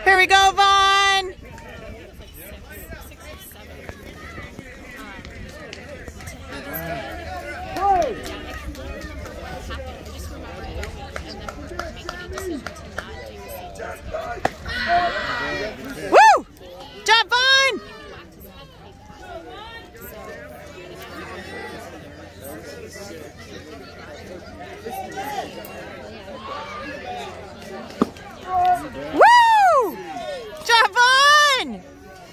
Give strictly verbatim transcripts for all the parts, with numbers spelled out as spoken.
Here we go, Vaughn. Woo! Job, Vaughn. Woo! Job, Vaughn.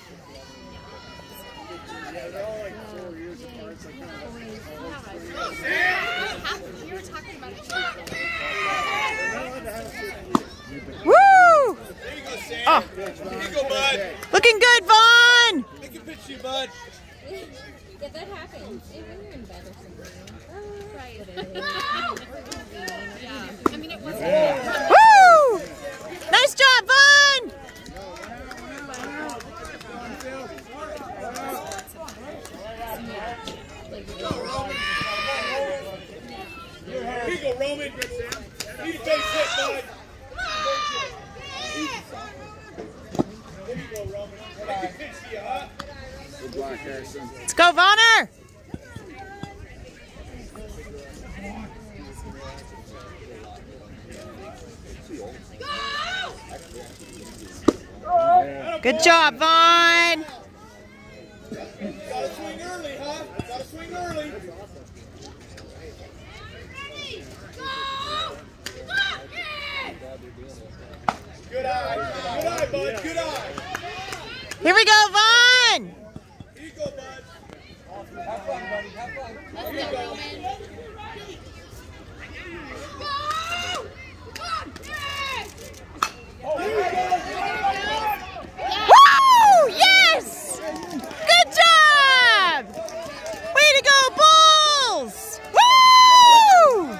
Woo! There you go, Sam. Oh. There you go, bud. Looking good, Vaughn. Make a picture, you, bud. Yeah, that happens. Even when you're in bed or something. Oh, right. Yeah. I mean, it wasn't. Woo! Nice job, Vaughn. Here you go, Roman. Need a base hit, bud. There you go, Roman. Make a picture, you, huh? Good block, Harrison. Let's go, Vaughner. Good job, Vaughn. Gotta swing early, huh? Gotta swing early. Good eye. Good eye, bud. Good eye. Here we go, Vaughn. Here you go, bud. Have fun, buddy. Have fun. Here you go. Woo! Yes! Good job! Way to go, Bulls! Woo!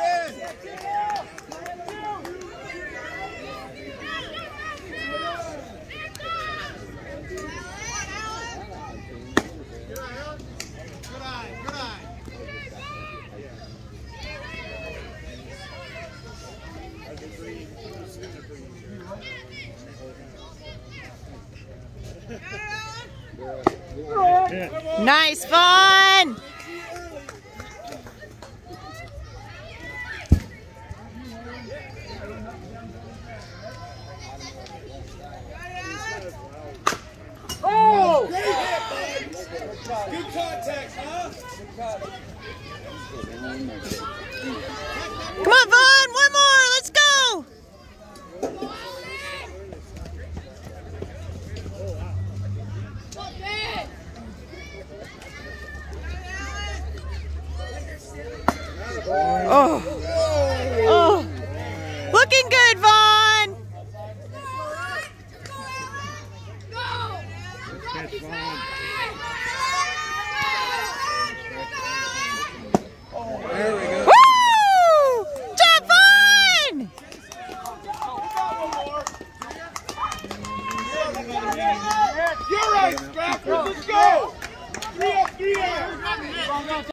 Good eye. Good eye. Nice, Vaughn! Oh! Great hit, bud. Good contact, huh? Come on, Vaughn! One more! Let's go! Oh! Oh! Looking good, Vaughn! There we go.